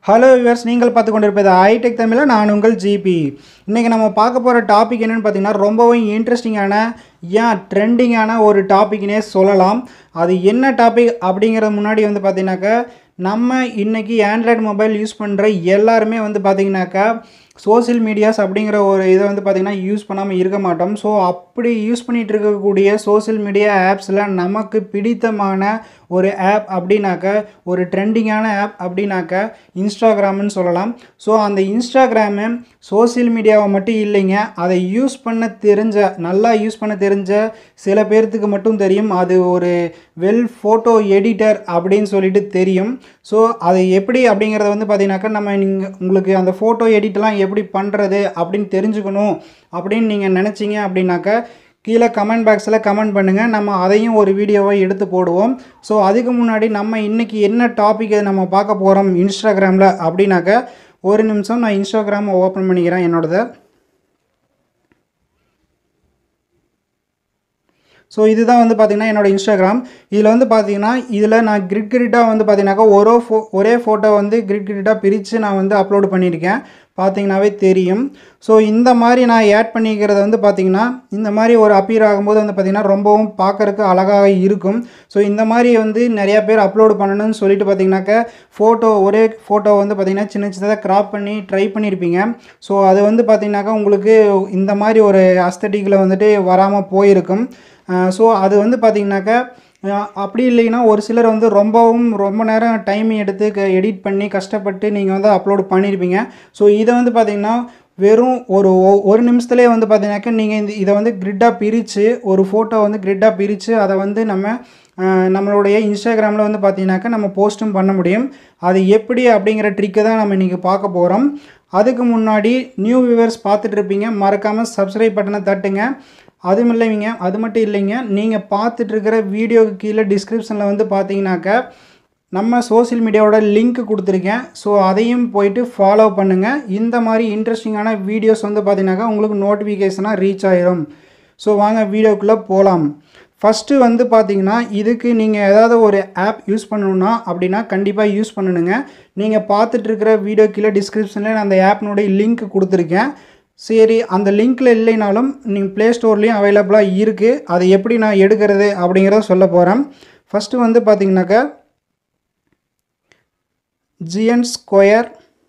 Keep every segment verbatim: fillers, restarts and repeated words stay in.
Hello viewers, நீங்கள் பார்த்து கொண்டிருப்பது ஐடெக் தமிழில் நான் உங்கள் ஜிபி. இன்றைக்கி நம்ம பார்க்க போகிற டாபிக் என்னென்னு பார்த்தீங்கன்னா ரொம்பவும் இன்ட்ரெஸ்டிங்கான ஏன் ட்ரெண்டிங்கான ஒரு டாபிக்னே சொல்லலாம். அது என்ன டாபிக் அப்படிங்கிறது முன்னாடி வந்து பார்த்தீங்கன்னாக்கா, நம்ம இன்றைக்கி ஆண்ட்ராய்டு மொபைல் யூஸ் பண்ணுற எல்லாருமே வந்து பார்த்திங்கனாக்கா சோசியல் மீடியாஸ் அப்படிங்கிற ஒரு இதை வந்து பார்த்திங்கன்னா யூஸ் பண்ணாமல் இருக்க மாட்டோம். ஸோ அப்படி யூஸ் பண்ணிகிட்டு இருக்கக்கூடிய சோசியல் மீடியா ஆப்ஸில் நமக்கு பிடித்தமான ஒரு ஆப் அப்படின்னாக்கா, ஒரு ட்ரெண்டிங்கான ஆப் அப்படின்னாக்கா இன்ஸ்டாகிராம்னு சொல்லலாம். ஸோ அந்த இன்ஸ்டாகிராமு சோசியல் மீடியாவை மட்டும் இல்லைங்க, அதை யூஸ் பண்ண தெரிஞ்ச நல்லா யூஸ் பண்ண தெரிஞ்ச சில பேர்த்துக்கு மட்டும் தெரியும். அது ஒரு வெல் ஃபோட்டோ எடிட்டர் அப்படின்னு சொல்லிட்டு தெரியும். ஸோ அது எப்படி அப்படிங்கிறத வந்து பார்த்தீங்கன்னாக்கா, நம்ம நீங்கள் உங்களுக்கு அந்த ஃபோட்டோ எடிட்லாம் எப்படி பண்ணுறது அப்படின்னு தெரிஞ்சுக்கணும் அப்படின்னு நீங்கள் நினச்சிங்க அப்படின்னாக்கா, கீழே கமெண்ட் பாக்ஸில் கமெண்ட் பண்ணுங்கள். நம்ம அதையும் ஒரு வீடியோவை எடுத்து போடுவோம். ஸோ அதுக்கு முன்னாடி நம்ம இன்றைக்கி என்ன டாப்பிக்கை நம்ம பார்க்க போகிறோம் இன்ஸ்டாகிராமில் அப்படின்னாக்கா, ஒரு நிமிஷம் நான் இன்ஸ்டாகிராமை ஓப்பன் பண்ணிக்கிறேன் என்னோடதை. ஸோ இதுதான் வந்து பார்த்திங்கன்னா என்னோடய இன்ஸ்டாகிராம். இதில் வந்து பார்த்திங்கன்னா இதில் நான் கிரிட் கிரிட்டாக வந்து பார்த்திங்கனாக்கா ஒரு ஃபோ ஒரே ஃபோட்டோ வந்து கிரிட் கிரிட்டாக பிரித்து நான் வந்து அப்லோடு பண்ணியிருக்கேன். பார்த்திங்கனாவே தெரியும். ஸோ இந்த மாதிரி நான் ஆட் பண்ணிக்கிறத வந்து பார்த்திங்கன்னா இந்த மாதிரி ஒரு அப்பியர் ஆகும்போது வந்து பார்த்திங்கன்னா ரொம்பவும் பார்க்குறக்கு அழகாக இருக்கும். ஸோ இந்த மாதிரி வந்து நிறையா பேர் அப்லோடு பண்ணணும்னு சொல்லிட்டு பார்த்திங்கனாக்கா ஃபோட்டோ ஒரே ஃபோட்டோ வந்து பார்த்திங்கன்னா சின்ன சின்னதாக க்ராப் பண்ணி ட்ரை பண்ணியிருப்பீங்க. ஸோ அது வந்து பார்த்திங்கனாக்கா உங்களுக்கு இந்த மாதிரி ஒரு அஸ்தட்டிக்கில் வந்துட்டு வராமல் போயிருக்கும். ஸோ அது வந்து பார்த்திங்கனாக்கா அப்படி இல்லைன்னா ஒரு சிலர் வந்து ரொம்பவும் ரொம்ப நேரம் டைம் எடுத்து க எடிட் பண்ணி கஷ்டப்பட்டு நீங்கள் வந்து அப்லோடு பண்ணியிருப்பீங்க. ஸோ இதை வந்து பார்த்திங்கன்னா வெறும் ஒரு ஒரு நிமிஷத்துலேயே வந்து பார்த்திங்கனாக்கா நீங்கள் இந்த இதை வந்து கிரிட்டாக பிரித்து ஒரு ஃபோட்டோ வந்து கிரிட்டாக பிரித்து அதை வந்து நம்ம நம்மளுடைய இன்ஸ்டாகிராமில் வந்து பார்த்திங்கனாக்கா நம்ம போஸ்ட்டும் பண்ண முடியும். அது எப்படி அப்படிங்கிற ட்ரிக்கை தான் நம்ம இன்றைக்கி பார்க்க போகிறோம். அதுக்கு முன்னாடி நியூ வியூவர்ஸ் பார்த்துட்டு இருப்பீங்க, மறக்காமல் சப்ஸ்கிரைப் பட்டனை தட்டுங்க. அதுவும் இல்லைங்க அது மட்டும் இல்லைங்க, நீங்கள் பார்த்துட்ருக்கிற வீடியோவுக்கு கீழே டிஸ்கிரிப்ஷனில் வந்து பார்த்தீங்கன்னாக்கா நம்ம சோசியல் மீடியாவோட லிங்க் கொடுத்துருக்கேன். ஸோ அதையும் போயிட்டு ஃபாலோ பண்ணுங்கள். இந்த மாதிரி இன்ட்ரெஸ்டிங்கான வீடியோஸ் வந்து பார்த்தீங்கன்னாக்கா உங்களுக்கு நோட்டிஃபிகேஷனாக ரீச் ஆகிடும். ஸோ வாங்க வீடியோக்குள்ளே போகலாம். ஃபஸ்ட்டு வந்து பார்த்திங்கன்னா இதுக்கு நீங்கள் ஏதாவது ஒரு ஆப் யூஸ் பண்ணணுன்னா அப்படின்னா கண்டிப்பாக யூஸ் பண்ணணுங்க. நீங்கள் பார்த்துட்ருக்கிற வீடியோ கீழே டிஸ்கிரிப்ஷனில் நான் அந்த ஆப்னுடைய லிங்க் கொடுத்துருக்கேன். சரி, அந்த லிங்க்கில் இல்லைனாலும் நீங்கள் ப்ளே ஸ்டோர்லேயும் அவைலபிளாக இருக்குது. அதை எப்படி நான் எடுக்கிறது அப்படிங்கிறத சொல்ல போகிறேன். ஃபஸ்ட்டு வந்து பார்த்திங்கனாக்கா GN square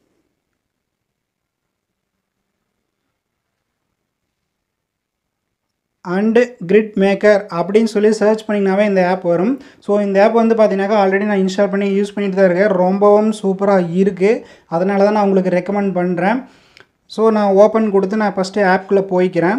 and grid maker அப்படின்னு சொல்லி சர்ச் பண்ணிங்கனாவே இந்த ஆப் வரும். ஸோ இந்த ஆப் வந்து பார்த்தீங்கன்னாக்கா ஆல்ரெடி நான் இன்ஸ்டால் பண்ணி யூஸ் பண்ணிட்டு தான் இருக்கேன். ரொம்பவும் சூப்பராக இருக்குது. அதனால தான் நான் உங்களுக்கு ரெக்கமெண்ட் பண்ணுறேன். ஸோ நான் ஓப்பன் கொடுத்து நான் ஃபஸ்ட்டு ஆப்குள்ளே போய்க்கிறேன்.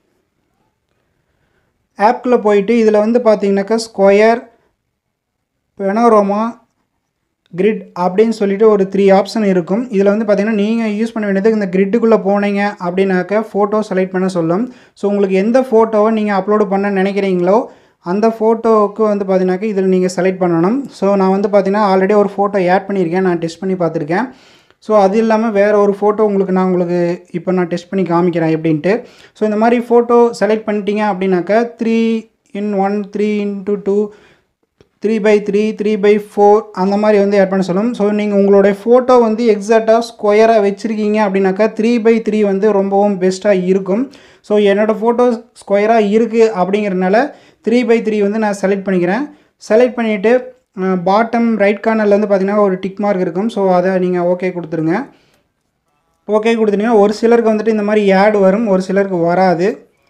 ஆப்குள்ளே போயிட்டு இதில் வந்து பார்த்திங்கனாக்கா ஸ்கொயர், பெனோரோமா, கிரிட் அப்படின்னு சொல்லிட்டு ஒரு த்ரீ ஆப்ஷன் இருக்கும். இதில் வந்து பார்த்திங்கன்னா நீங்கள் யூஸ் பண்ண வேண்டியது இந்த கிரிட்டுக்குள்ளே போனீங்க அப்படின்னாக்கா ஃபோட்டோ செலக்ட் பண்ண சொல்லும். ஸோ உங்களுக்கு எந்த ஃபோட்டோவை நீங்கள் அப்லோடு பண்ண நினைக்கிறீங்களோ அந்த ஃபோட்டோவுக்கு வந்து பார்த்திங்கனாக்கா இதில் நீங்கள் செலக்ட் பண்ணணும். ஸோ நான் வந்து பார்த்திங்கன்னா ஆல்ரெடி ஒரு ஃபோட்டோ ஆட் பண்ணியிருக்கேன், நான் டெஸ்ட் பண்ணி பார்த்துருக்கேன். ஸோ அது இல்லாமல் வேறு ஒரு ஃபோட்டோ உங்களுக்கு நான் உங்களுக்கு இப்போ நான் டெஸ்ட் பண்ணி காமிக்கிறேன் எப்படின்ட்டு. ஸோ இந்த மாதிரி ஃபோட்டோ செலக்ட் பண்ணிட்டீங்க அப்படின்னாக்கா three in one three into two three by three three by four அந்த மாதிரி வந்து ஆட் பண்ண சொல்லும். ஸோ நீங்கள் உங்களுடைய ஃபோட்டோ வந்து எக்ஸாக்டாக ஸ்கொயராக வச்சுருக்கீங்க அப்படின்னாக்கா த்ரீ பை த்ரீ வந்து ரொம்பவும் பெஸ்ட்டாக இருக்கும். ஸோ என்னோடய ஃபோட்டோ ஸ்கொயராக இருக்குது அப்படிங்கிறதுனால த்ரீ பை த்ரீ வந்து நான் செலக்ட் பண்ணிக்கிறேன். செலக்ட் பண்ணிவிட்டு பாட்டம் ரைட் கார்னரில் வந்து பார்த்திங்கன்னா ஒரு டிக் மார்க் இருக்கும். ஸோ அதை நீங்கள் ஓகே கொடுத்துருங்க. ஓகே கொடுத்துட்டீங்கன்னா ஒரு சிலருக்கு வந்துட்டு இந்த மாதிரி ஆட் வரும், ஒரு சிலருக்கு வராது.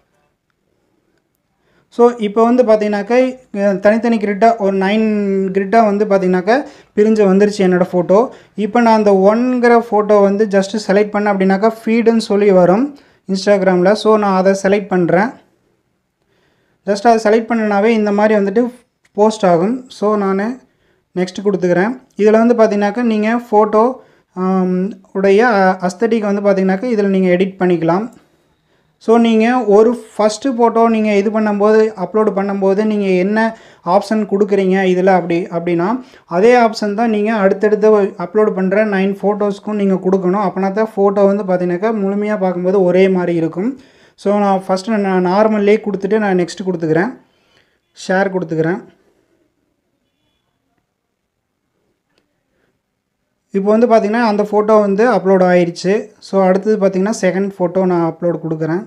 ஸோ இப்போ வந்து பார்த்திங்கனாக்கா தனித்தனி கிரிட்டாக ஒரு நைன் கிரிட்டாக வந்து பார்த்திங்கனாக்கா பிரிஞ்சு வந்துருச்சு என்னோடய ஃபோட்டோ. இப்போ நான் அந்த ஒன்கிற ஃபோட்டோ வந்து ஜஸ்ட்டு செலக்ட் பண்ணேன் அப்படின்னாக்கா ஃபீடுன்னு சொல்லி வரும் இன்ஸ்டாகிராமில். ஸோ நான் அதை செலக்ட் பண்ணுறேன். ஜஸ்ட் அதை செலக்ட் பண்ணனாவே இந்த மாதிரி வந்துட்டு போஸ்ட் ஆகும். ஸோ நான் நெக்ஸ்ட் கொடுத்துக்கிறேன். இதில் வந்து பார்த்திங்கனாக்கா நீங்கள் ஃபோட்டோ உடைய அஸ்தட்டிக் வந்து பார்த்திங்கனாக்கா இதில் நீங்கள் எடிட் பண்ணிக்கலாம். ஸோ நீங்கள் ஒரு ஃபஸ்ட்டு ஃபோட்டோ நீங்கள் இது பண்ணும்போது அப்லோடு பண்ணும்போது நீங்கள் என்ன ஆப்ஷன் கொடுக்குறீங்க இதில் அப்படி அப்படின்னா அதே ஆப்ஷன் தான் நீங்கள் அடுத்தடுத்து அப்லோடு பண்ணுற நைன் ஃபோட்டோஸ்க்கும் நீங்கள் கொடுக்கணும். அப்படின்னா தான் ஃபோட்டோ வந்து பார்த்திங்கனாக்கா முழுமையாக பார்க்கும்போது ஒரே மாதிரி இருக்கும். ஸோ நான் ஃபஸ்ட்டு நான் நார்மல்லே கொடுத்துட்டு நான் நெக்ஸ்ட்டு கொடுத்துக்கிறேன், ஷேர் கொடுத்துக்கிறேன். இப்போ வந்து பார்த்திங்கன்னா அந்த ஃபோட்டோ வந்து அப்லோட் ஆயிடுச்சு. ஸோ அடுத்தது பார்த்திங்கன்னா செகண்ட் ஃபோட்டோ நான் அப்லோட் கொடுக்குறேன்.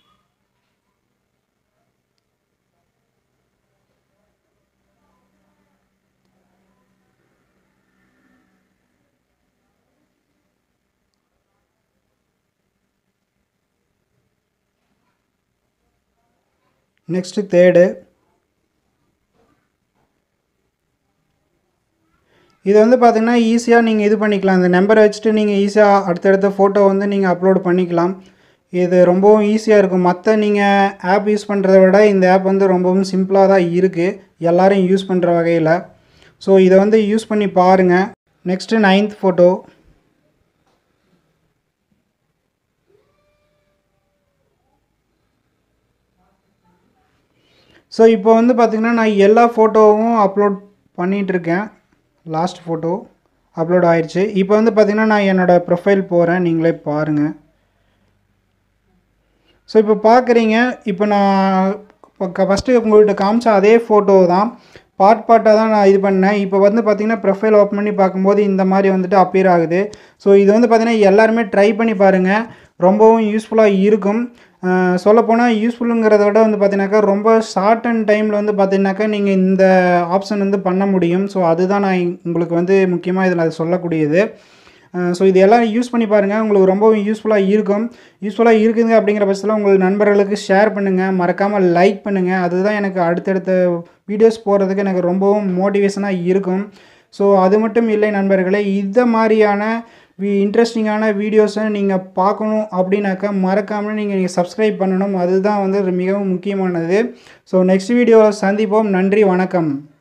Next third. இது வந்து பார்த்திங்கன்னா ஈஸியாக நீங்கள் இது பண்ணிக்கலாம். இந்த நம்பரை வச்சுட்டு நீங்கள் ஈஸியாக அடுத்தடுத்த ஃபோட்டோ வந்து நீங்கள் அப்லோட் பண்ணிக்கலாம். இது ரொம்பவும் ஈஸியாக இருக்கும். மற்ற நீங்கள் ஆப் யூஸ் பண்ணுறத விட இந்த ஆப் வந்து ரொம்பவும் சிம்பிளாக தான் இருக்குது, எல்லோரும் யூஸ் பண்ணுற வகையில். ஸோ இதை வந்து யூஸ் பண்ணி பாருங்கள். Next ninth photo. ஸோ இப்போ வந்து பார்த்திங்கன்னா நான் எல்லா ஃபோட்டோவும் அப்லோட் பண்ணிகிட்ருக்கேன். லாஸ்ட் ஃபோட்டோ அப்லோட் ஆயிடுச்சு. இப்போ வந்து பார்த்திங்கன்னா நான் என்னோடய ப்ரொஃபைல் போகிறேன், நீங்களே பாருங்கள். ஸோ இப்போ பார்க்குறீங்க, இப்போ நான் இப்போ ஃபஸ்ட்டு உங்கள்கிட்ட காமிச்ச அதே ஃபோட்டோ தான், பார்ட் பார்ட்டாக தான் நான் இது பண்ணேன். இப்போ வந்து பார்த்திங்கன்னா ப்ரொஃபைல் ஓப்பன் பண்ணி பார்க்கும்போது இந்த மாதிரி வந்துட்டு அப்பியர் ஆகுது. ஸோ இது வந்து பார்த்திங்கன்னா எல்லாருமே ட்ரை பண்ணி பாருங்கள், ரொம்பவும் யூஸ்ஃபுல்லாக இருக்கும். சொல்லப்போனால் யூஸ்ஃபுல்லுங்கிறத விட வந்து பார்த்தீங்கன்னாக்கா ரொம்ப ஷார்ட் அண்ட் டைமில் வந்து பார்த்தீங்கன்னாக்கா நீங்கள் இந்த ஆப்ஷன் வந்து பண்ண முடியும். ஸோ அதுதான் நான் உங்களுக்கு வந்து முக்கியமாக இதில் அது சொல்லக்கூடியது. ஸோ இது எல்லாம் யூஸ் பண்ணி பாருங்கள், உங்களுக்கு ரொம்பவும் யூஸ்ஃபுல்லாக இருக்கும். யூஸ்ஃபுல்லாக இருக்குதுங்க அப்படிங்கிற பட்சத்தில் உங்கள் நண்பர்களுக்கு ஷேர் பண்ணுங்கள், மறக்காமல் லைக் பண்ணுங்கள். அதுதான் எனக்கு அடுத்தடுத்த வீடியோஸ் போடுறதுக்கு எனக்கு ரொம்பவும் மோட்டிவேஷனாக இருக்கும். ஸோ அது மட்டும் இல்லை நண்பர்களே, இந்த மாதிரியான வி இன்ட்ரெஸ்டிங்கான வீடியோஸை நீங்கள் பார்க்கணும் அப்படின்னாக்கா மறக்காமல் நீங்கள் நீங்கள் சப்ஸ்கிரைப் பண்ணணும். அதுதான் வந்து மிகவும் முக்கியமானது. ஸோ நெக்ஸ்ட் வீடியோவில் சந்திப்போம். நன்றி, வணக்கம்.